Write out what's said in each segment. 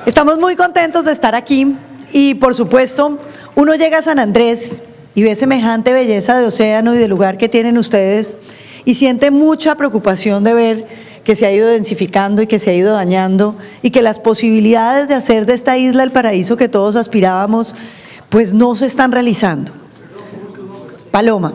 Estamos muy contentos de estar aquí y, por supuesto, uno llega a San Andrés y ve semejante belleza de océano y de lugar que tienen ustedes y siente mucha preocupación de ver que se ha ido densificando y que se ha ido dañando y que las posibilidades de hacer de esta isla el paraíso que todos aspirábamos, pues no se están realizando. Paloma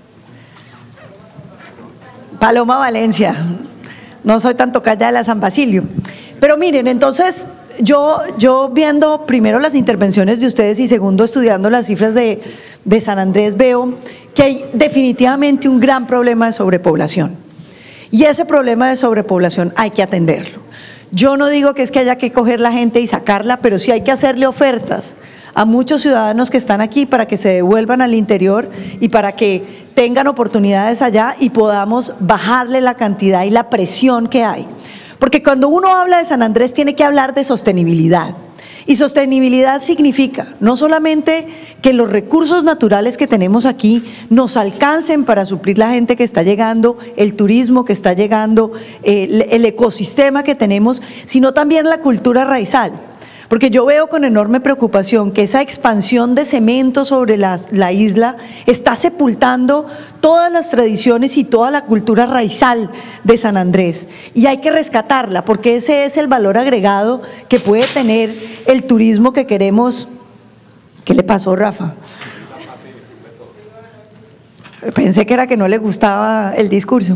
Valencia, no soy tan tocaya de la San Basilio, pero miren, entonces yo viendo primero las intervenciones de ustedes y segundo estudiando las cifras de San Andrés, veo que hay definitivamente un gran problema de sobrepoblación y ese problema de sobrepoblación hay que atenderlo. Yo no digo que es que haya que coger la gente y sacarla, pero sí hay que hacerle ofertas a muchos ciudadanos que están aquí para que se devuelvan al interior y para que tengan oportunidades allá y podamos bajarle la cantidad y la presión que hay. Porque cuando uno habla de San Andrés tiene que hablar de sostenibilidad. Y sostenibilidad significa no solamente que los recursos naturales que tenemos aquí nos alcancen para suplir la gente que está llegando, el turismo que está llegando, el ecosistema que tenemos, sino también la cultura raizal. Porque yo veo con enorme preocupación que esa expansión de cemento sobre la isla está sepultando todas las tradiciones y toda la cultura raizal de San Andrés. Y hay que rescatarla porque ese es el valor agregado que puede tener el turismo que queremos. ¿Qué le pasó, Rafa? Pensé que era que no le gustaba el discurso.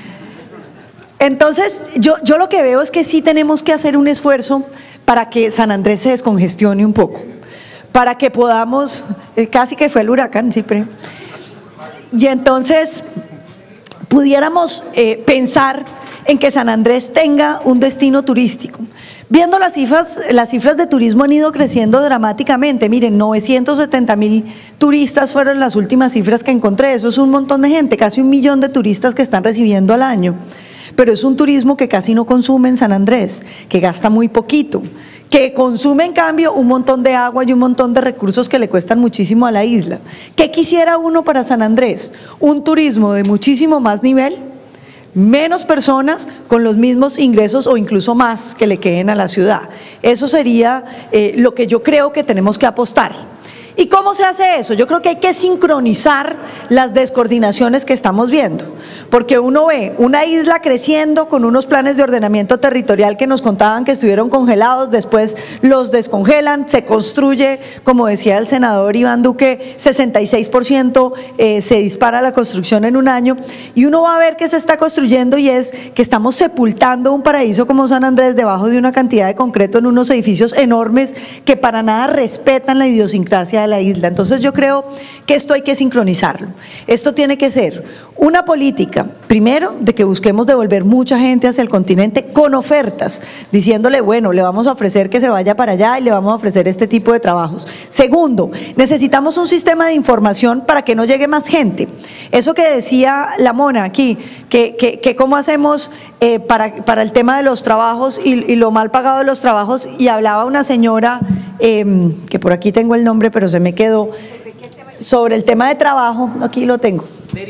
Entonces, yo lo que veo es que sí tenemos que hacer un esfuerzo para que San Andrés se descongestione un poco, para que podamos, casi que fue el huracán, sí, y entonces pudiéramos pensar en que San Andrés tenga un destino turístico. Viendo las cifras de turismo han ido creciendo dramáticamente. Miren, 970,000 turistas fueron las últimas cifras que encontré. Eso es un montón de gente, casi 1 millón de turistas que están recibiendo al año. Pero es un turismo que casi no consume en San Andrés, que gasta muy poquito, que consume en cambio un montón de agua y un montón de recursos que le cuestan muchísimo a la isla. ¿Qué quisiera uno para San Andrés? Un turismo de muchísimo más nivel, menos personas con los mismos ingresos o incluso más que le queden a la ciudad. Eso sería lo que yo creo que tenemos que apostar. ¿Y cómo se hace eso? Yo creo que hay que sincronizar las descoordinaciones que estamos viendo, porque uno ve una isla creciendo con unos planes de ordenamiento territorial que nos contaban que estuvieron congelados, después los descongelan, se construye, como decía el senador Iván Duque, 66% se dispara la construcción en un año, y uno va a ver que se está construyendo y es que estamos sepultando un paraíso como San Andrés debajo de una cantidad de concreto en unos edificios enormes que para nada respetan la idiosincrasia de la isla. Entonces yo creo que esto hay que sincronizarlo. Esto tiene que ser una política, primero, de que busquemos devolver mucha gente hacia el continente con ofertas, diciéndole, bueno, le vamos a ofrecer que se vaya para allá y le vamos a ofrecer este tipo de trabajos. Segundo, necesitamos un sistema de información para que no llegue más gente. Eso que decía la Mona aquí, que cómo hacemos para el tema de los trabajos y lo mal pagado de los trabajos, y hablaba una señora, que por aquí tengo el nombre pero se me quedó, sobre el tema de trabajo, aquí lo tengo.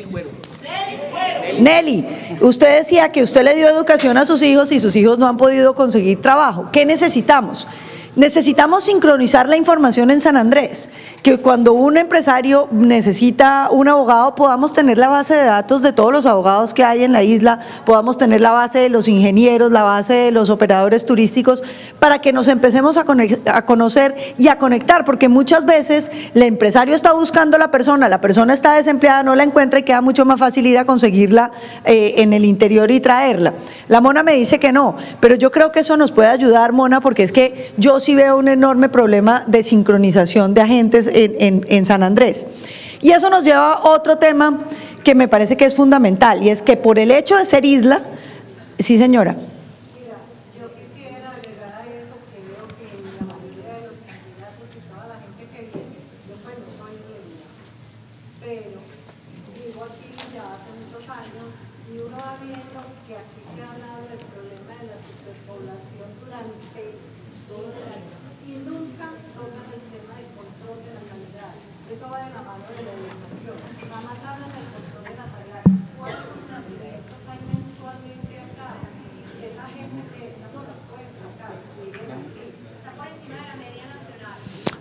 Nelly, usted decía que usted le dio educación a sus hijos y sus hijos no han podido conseguir trabajo. ¿Qué necesitamos? Necesitamos sincronizar la información en San Andrés, que cuando un empresario necesita un abogado podamos tener la base de datos de todos los abogados que hay en la isla, podamos tener la base de los ingenieros, la base de los operadores turísticos, para que nos empecemos a conocer y a conectar, porque muchas veces el empresario está buscando a la persona está desempleada, no la encuentra y queda mucho más fácil ir a conseguirla en el interior y traerla. La Mona me dice que no, pero yo creo que eso nos puede ayudar, Mona, porque es que yo sí veo un enorme problema de sincronización de agentes en San Andrés. Y eso nos lleva a otro tema que me parece que es fundamental, y es que por el hecho de ser isla, sí señora. Mira, yo quisiera agregar a eso que veo que la mayoría de los candidatos y toda la gente que viene, yo pues no soy de ella, pero vivo aquí ya hace muchos años y uno va viendo que aquí se ha hablado del problema de la superpoblación durante todo el año y nunca tocan el tema del control de la calidad. Eso va de la mano de la educación. Jamás hablan del control de la calidad. ¿Cuántos nacimientos hay mensualmente acá? Esa gente que esa no la puede sacar, siguen aquí.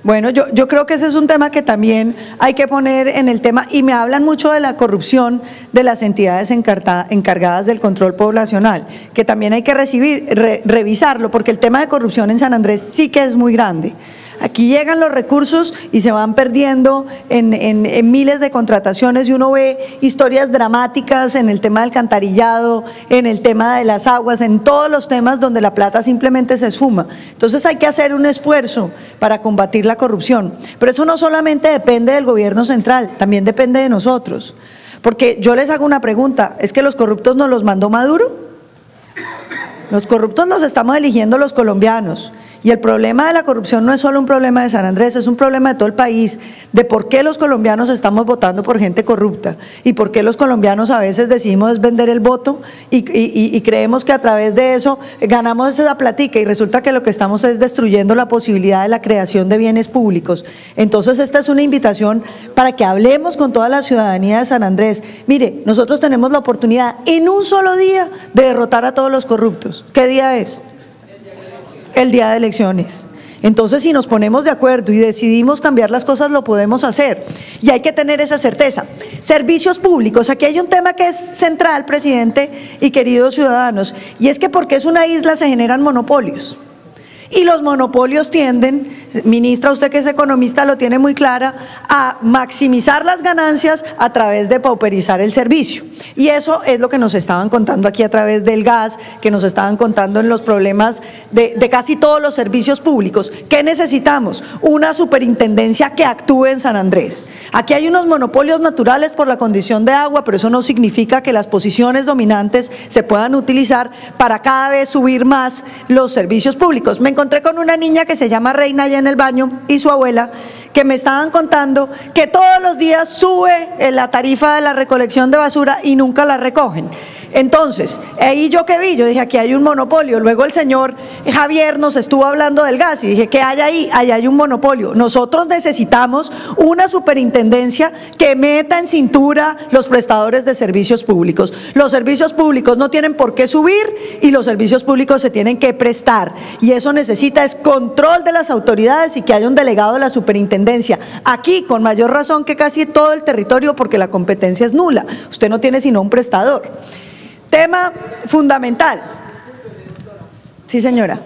Bueno, yo creo que ese es un tema que también hay que poner en el tema, y me hablan mucho de la corrupción de las entidades encargadas del control poblacional, que también hay que revisarlo, porque el tema de corrupción en San Andrés sí que es muy grande. Aquí llegan los recursos y se van perdiendo en miles de contrataciones, y uno ve historias dramáticas en el tema del alcantarillado, en el tema de las aguas, en todos los temas donde la plata simplemente se esfuma. Entonces hay que hacer un esfuerzo para combatir la corrupción, pero eso no solamente depende del gobierno central, también depende de nosotros, porque yo les hago una pregunta: ¿es que los corruptos nos los mandó Maduro? Los corruptos los estamos eligiendo los colombianos. Y el problema de la corrupción no es solo un problema de San Andrés, es un problema de todo el país, de por qué los colombianos estamos votando por gente corrupta y por qué los colombianos a veces decidimos vender el voto y creemos que a través de eso ganamos esa platica, y resulta que lo que estamos es destruyendo la posibilidad de la creación de bienes públicos. Entonces esta es una invitación para que hablemos con toda la ciudadanía de San Andrés. Mire, nosotros tenemos la oportunidad en un solo día de derrotar a todos los corruptos. ¿Qué día es? El día de elecciones. Entonces, si nos ponemos de acuerdo y decidimos cambiar las cosas, lo podemos hacer, y hay que tener esa certeza. Servicios públicos, aquí hay un tema que es central, presidente y queridos ciudadanos, y es que porque es una isla se generan monopolios. Y los monopolios tienden, ministra, usted que es economista lo tiene muy clara, a maximizar las ganancias a través de pauperizar el servicio. Y eso es lo que nos estaban contando aquí a través del gas, que nos estaban contando en los problemas de casi todos los servicios públicos. ¿Qué necesitamos? Una superintendencia que actúe en San Andrés. Aquí hay unos monopolios naturales por la condición de agua, pero eso no significa que las posiciones dominantes se puedan utilizar para cada vez subir más los servicios públicos. Me encontré con una niña que se llama Reina allá en el baño, y su abuela, que me estaban contando que todos los días sube la tarifa de la recolección de basura y nunca la recogen. Entonces, ahí yo que vi, yo dije, aquí hay un monopolio. Luego el señor Javier nos estuvo hablando del gas y dije, ¿qué hay ahí? Ahí hay un monopolio. Nosotros necesitamos una superintendencia que meta en cintura los prestadores de servicios públicos. Los servicios públicos no tienen por qué subir y los servicios públicos se tienen que prestar, y eso necesita es control de las autoridades y que haya un delegado de la superintendencia. Aquí, con mayor razón que casi todo el territorio, porque la competencia es nula. Usted no tiene sino un prestador. Tema fundamental. Sí, señora.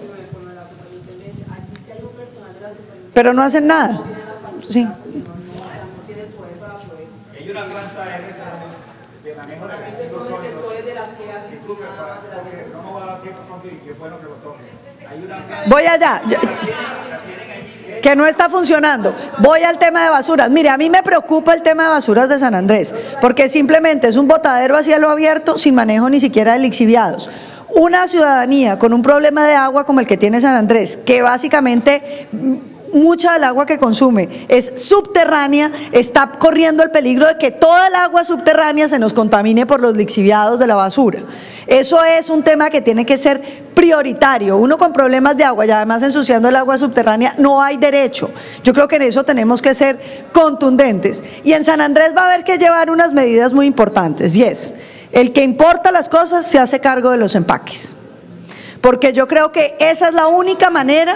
Pero no hacen nada. Sí. Hay una planta de manejo de residuos sólidos. Disculpe, porque no me va a dar tiempo contigo, y es bueno que lo toque. Voy allá. Que no está funcionando. Voy al tema de basuras. Mire, a mí me preocupa el tema de basuras de San Andrés, porque simplemente es un botadero a cielo abierto sin manejo ni siquiera de lixiviados. Una ciudadanía con un problema de agua como el que tiene San Andrés, que básicamente mucha del agua que consume es subterránea, está corriendo el peligro de que toda el agua subterránea se nos contamine por los lixiviados de la basura. Eso es un tema que tiene que ser prioritario. Uno con problemas de agua y además ensuciando el agua subterránea no hay derecho. Yo creo que en eso tenemos que ser contundentes. Y en San Andrés va a haber que llevar unas medidas muy importantes, y es: el que importa las cosas se hace cargo de los empaques. Porque yo creo que esa es la única manera.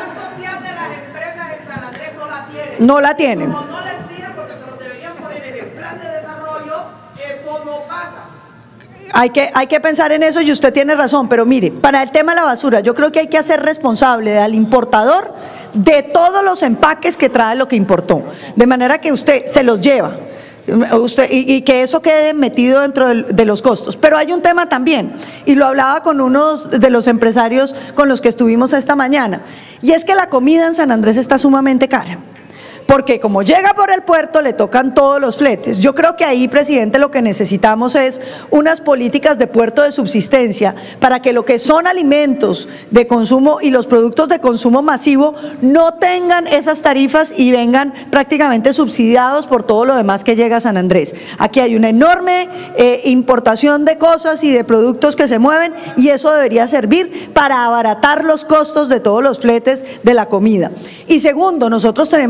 No la tienen. Como no la exigen porque se lo deberían poner en el plan de desarrollo, eso no pasa. Hay que pensar en eso, y usted tiene razón, pero mire, para el tema de la basura, yo creo que hay que hacer responsable al importador de todos los empaques que trae lo que importó, de manera que usted se los lleva. Y que eso quede metido dentro de los costos. Pero hay un tema también, y lo hablaba con unos de los empresarios con los que estuvimos esta mañana, y es que la comida en San Andrés está sumamente cara. Porque como llega por el puerto le tocan todos los fletes. Yo creo que ahí, presidente, lo que necesitamos es unas políticas de puerto de subsistencia para que lo que son alimentos de consumo y los productos de consumo masivo no tengan esas tarifas y vengan prácticamente subsidiados por todo lo demás que llega a San Andrés. Aquí hay una enorme importación de cosas y de productos que se mueven, y eso debería servir para abaratar los costos de todos los fletes de la comida. Y segundo, nosotros tenemos que empezar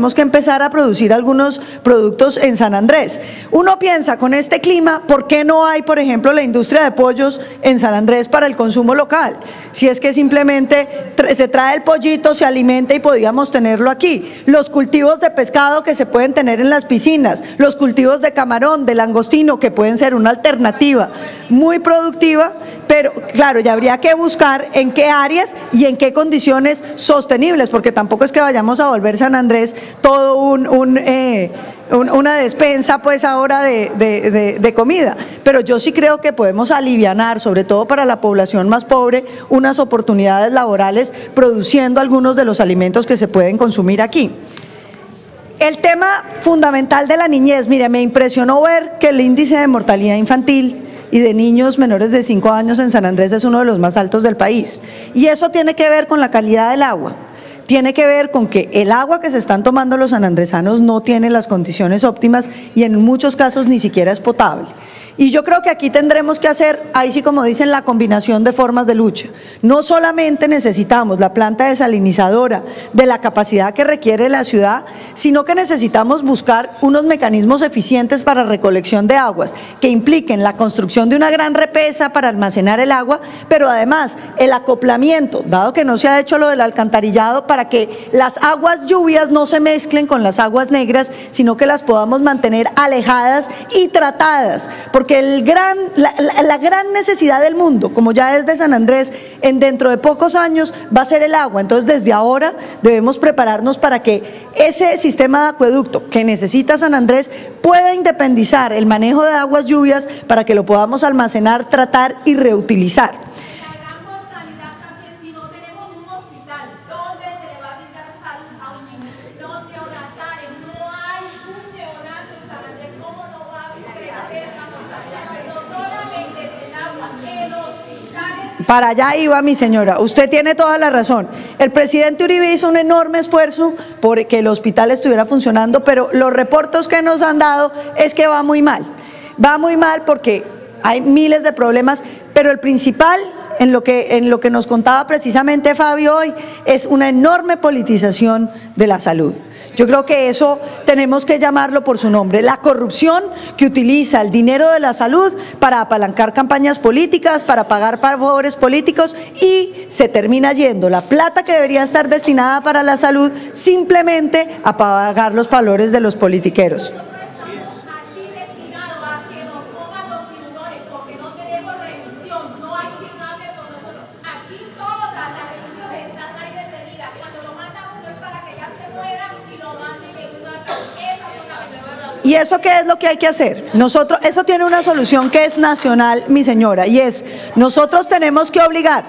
empezar a producir algunos productos en San Andrés. Uno piensa, con este clima, ¿por qué no hay, por ejemplo, la industria de pollos en San Andrés para el consumo local? Si es que simplemente se trae el pollito, se alimenta y podíamos tenerlo aquí. Los cultivos de pescado que se pueden tener en las piscinas, los cultivos de camarón, de langostino, que pueden ser una alternativa muy productiva, pero claro, ya habría que buscar en qué áreas y en qué condiciones sostenibles, porque tampoco es que vayamos a volver San Andrés todo una despensa pues ahora de comida, pero yo sí creo que podemos alivianar, sobre todo para la población más pobre, unas oportunidades laborales produciendo algunos de los alimentos que se pueden consumir aquí. El tema fundamental de la niñez, mire, me impresionó ver que el índice de mortalidad infantil y de niños menores de 5 años en San Andrés es uno de los más altos del país, y eso tiene que ver con la calidad del agua. Tiene que ver con que el agua que se están tomando los sanandresanos no tiene las condiciones óptimas y en muchos casos ni siquiera es potable. Y yo creo que aquí tendremos que hacer, ahí sí como dicen, la combinación de formas de lucha. No solamente necesitamos la planta desalinizadora de la capacidad que requiere la ciudad, sino que necesitamos buscar unos mecanismos eficientes para recolección de aguas, que impliquen la construcción de una gran represa para almacenar el agua, pero además el acoplamiento, dado que no se ha hecho lo del alcantarillado, para que las aguas lluvias no se mezclen con las aguas negras, sino que las podamos mantener alejadas y tratadas, porque la gran necesidad del mundo, como ya es de San Andrés, dentro de pocos años va a ser el agua. Entonces desde ahora debemos prepararnos para que ese sistema de acueducto que necesita San Andrés pueda independizar el manejo de aguas lluvias para que lo podamos almacenar, tratar y reutilizar. Para allá iba mi señora, usted tiene toda la razón. El presidente Uribe hizo un enorme esfuerzo por que el hospital estuviera funcionando, pero los reportes que nos han dado es que va muy mal. Va muy mal porque hay miles de problemas, pero el principal, en lo que nos contaba precisamente Fabio hoy, es una enorme politización de la salud. Yo creo que eso tenemos que llamarlo por su nombre, la corrupción que utiliza el dinero de la salud para apalancar campañas políticas, para pagar favores políticos, y se termina yendo la plata que debería estar destinada para la salud simplemente a pagar los valores de los politiqueros. ¿Y eso qué es lo que hay que hacer? Nosotros, eso tiene una solución que es nacional, mi señora, y es, nosotros tenemos que obligar.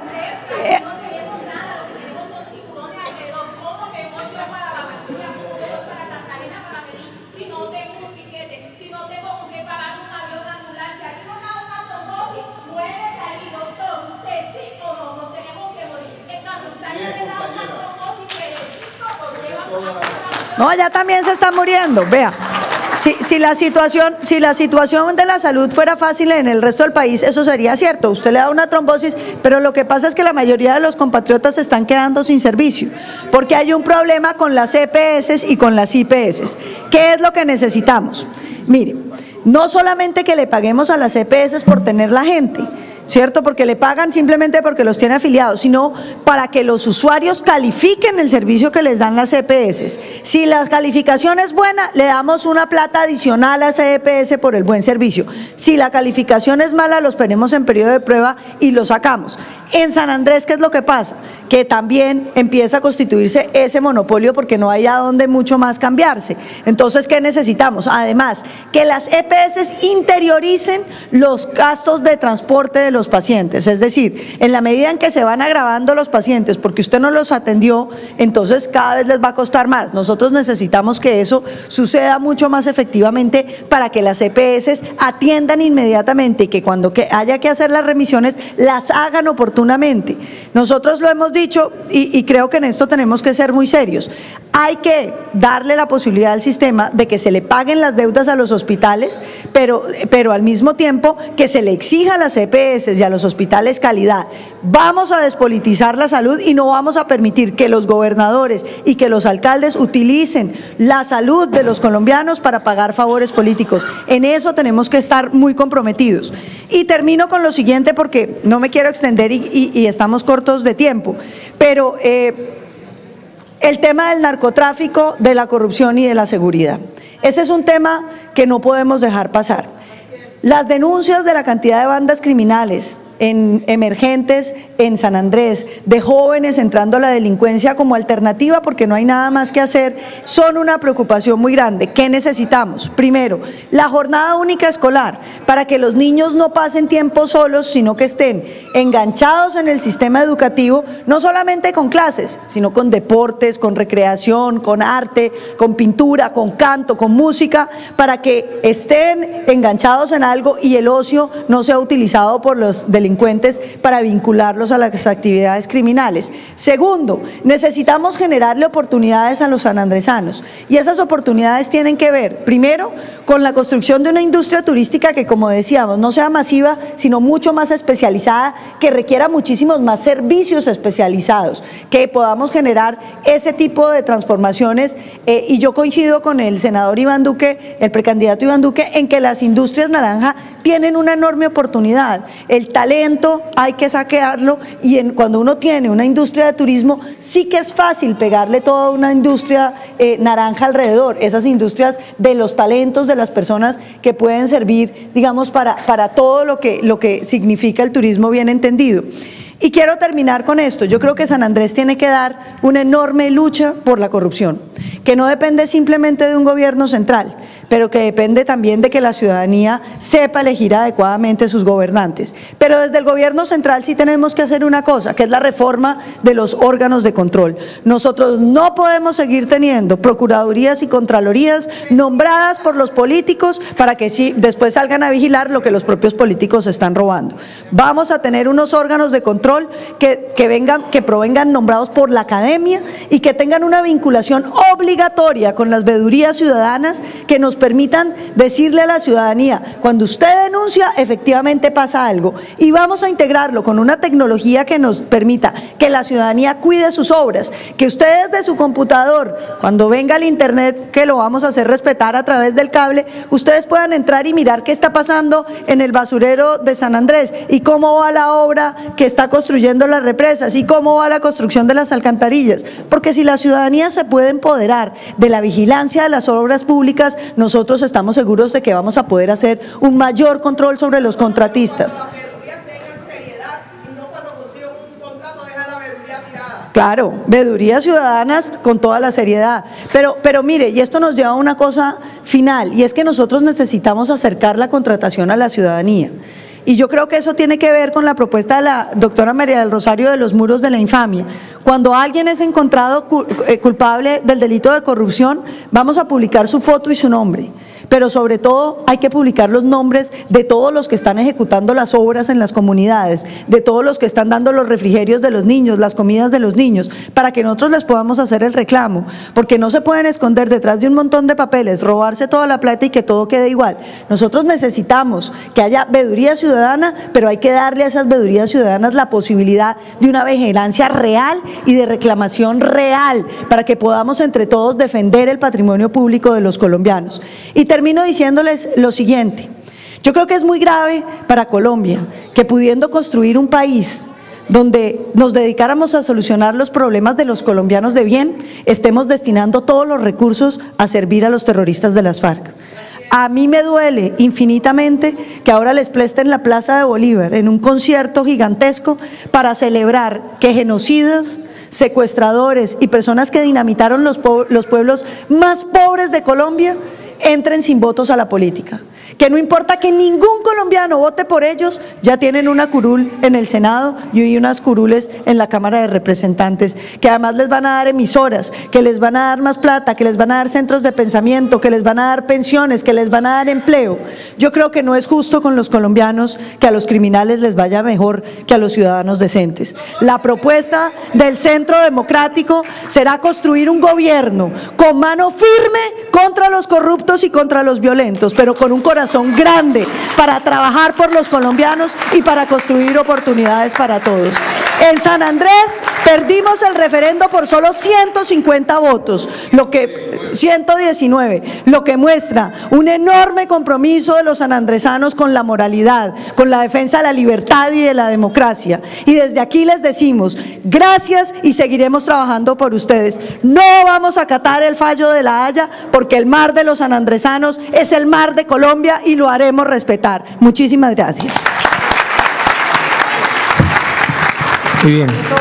No, ya también se está muriendo, vea. Si la situación de la salud fuera fácil en el resto del país, eso sería cierto. Usted le da una trombosis, pero lo que pasa es que la mayoría de los compatriotas se están quedando sin servicio, porque hay un problema con las EPS y con las IPS. ¿Qué es lo que necesitamos? Mire, no solamente que le paguemos a las EPS por tener la gente, ¿cierto? Porque le pagan simplemente porque los tiene afiliados, sino para que los usuarios califiquen el servicio que les dan las EPS. Si la calificación es buena, le damos una plata adicional a esa EPS por el buen servicio. Si la calificación es mala, los ponemos en periodo de prueba y los sacamos. En San Andrés, ¿qué es lo que pasa? Que también empieza a constituirse ese monopolio porque no hay a dónde mucho más cambiarse. Entonces, ¿qué necesitamos? Además, que las EPS interioricen los gastos de transporte de los pacientes, es decir, en la medida en que se van agravando los pacientes porque usted no los atendió, entonces cada vez les va a costar más. Nosotros necesitamos que eso suceda mucho más efectivamente para que las EPS atiendan inmediatamente y que cuando haya que hacer las remisiones las hagan oportunamente. Nosotros lo hemos dicho y creo que en esto tenemos que ser muy serios. Hay que darle la posibilidad al sistema de que se le paguen las deudas a los hospitales, pero al mismo tiempo que se le exija a las EPS y a los hospitales calidad. Vamos a despolitizar la salud y no vamos a permitir que los gobernadores y que los alcaldes utilicen la salud de los colombianos para pagar favores políticos. En eso tenemos que estar muy comprometidos. Y termino con lo siguiente porque no me quiero extender y estamos cortos de tiempo, pero el tema del narcotráfico, de la corrupción y de la seguridad. Ese es un tema que no podemos dejar pasar. Las denuncias de la cantidad de bandas criminales emergentes en San Andrés, de jóvenes entrando a la delincuencia como alternativa porque no hay nada más que hacer, son una preocupación muy grande. ¿Qué necesitamos? Primero, la jornada única escolar, para que los niños no pasen tiempo solos, sino que estén enganchados en el sistema educativo, no solamente con clases, sino con deportes, con recreación, con arte, con pintura, con canto, con música, para que estén enganchados en algo y el ocio no sea utilizado por los delincuentes para vincularlos a las actividades criminales. Segundo, necesitamos generarle oportunidades a los sanandresanos y esas oportunidades tienen que ver, primero, con la construcción de una industria turística que, como decíamos, no sea masiva, sino mucho más especializada, que requiera muchísimos más servicios especializados, que podamos generar ese tipo de transformaciones y yo coincido con el senador Iván Duque, el precandidato Iván Duque, en que las industrias naranja tienen una enorme oportunidad. El talento hay que saquearlo y cuando uno tiene una industria de turismo sí que es fácil pegarle toda una industria naranja alrededor, esas industrias de los talentos de las personas que pueden servir, digamos, para todo lo que significa el turismo bien entendido. Y quiero terminar con esto. Yo creo que San Andrés tiene que dar una enorme lucha por la corrupción, que no depende simplemente de un gobierno central, pero que depende también de que la ciudadanía sepa elegir adecuadamente sus gobernantes. Pero desde el gobierno central sí tenemos que hacer una cosa, que es la reforma de los órganos de control. Nosotros no podemos seguir teniendo procuradurías y contralorías nombradas por los políticos para que sí, después salgan a vigilar lo que los propios políticos están robando. Vamos a tener unos órganos de control que provengan nombrados por la academia y que tengan una vinculación obligatoria con las veedurías ciudadanas que nos permitan decirle a la ciudadanía, cuando usted denuncia, efectivamente pasa algo, y vamos a integrarlo con una tecnología que nos permita que la ciudadanía cuide sus obras, que ustedes de su computador, cuando venga el internet, que lo vamos a hacer respetar a través del cable, ustedes puedan entrar y mirar qué está pasando en el basurero de San Andrés y cómo va la obra que está construyendo las represas y cómo va la construcción de las alcantarillas, porque si la ciudadanía se puede empoderar de la vigilancia de las obras públicas, nosotros estamos seguros de que vamos a poder hacer un mayor control sobre los contratistas. Claro, veedurías ciudadanas con toda la seriedad, pero mire, y esto nos lleva a una cosa final, y es que nosotros necesitamos acercar la contratación a la ciudadanía. Y yo creo que eso tiene que ver con la propuesta de la doctora María del Rosario de los muros de la infamia. Cuando alguien es encontrado culpable del delito de corrupción, vamos a publicar su foto y su nombre. Pero sobre todo hay que publicar los nombres de todos los que están ejecutando las obras en las comunidades, de todos los que están dando los refrigerios de los niños, las comidas de los niños, para que nosotros les podamos hacer el reclamo, porque no se pueden esconder detrás de un montón de papeles, robarse toda la plata y que todo quede igual. Nosotros necesitamos que haya veeduría ciudadana, pero hay que darle a esas veedurías ciudadanas la posibilidad de una vigilancia real y de reclamación real, para que podamos entre todos defender el patrimonio público de los colombianos. Y termino diciéndoles lo siguiente, yo creo que es muy grave para Colombia que pudiendo construir un país donde nos dedicáramos a solucionar los problemas de los colombianos de bien, estemos destinando todos los recursos a servir a los terroristas de las FARC. A mí me duele infinitamente que ahora les presten la Plaza de Bolívar en un concierto gigantesco para celebrar que genocidas, secuestradores y personas que dinamitaron los pueblos más pobres de Colombia entren sin votos a la política, que no importa que ningún colombiano vote por ellos, ya tienen una curul en el Senado y unas curules en la Cámara de Representantes, que además les van a dar emisoras, que les van a dar más plata, que les van a dar centros de pensamiento, que les van a dar pensiones, que les van a dar empleo. Yo creo que no es justo con los colombianos que a los criminales les vaya mejor que a los ciudadanos decentes. La propuesta del Centro Democrático será construir un gobierno con mano firme contra los corruptos y contra los violentos, pero con un corazón corazón grande para trabajar por los colombianos y para construir oportunidades para todos. En San Andrés perdimos el referendo por solo 150 votos, 119, lo que muestra un enorme compromiso de los sanandresanos con la moralidad, con la defensa de la libertad y de la democracia. Y desde aquí les decimos gracias y seguiremos trabajando por ustedes. No vamos a acatar el fallo de La Haya porque el mar de los sanandresanos es el mar de Colombia y lo haremos respetar. Muchísimas gracias. Muy bien.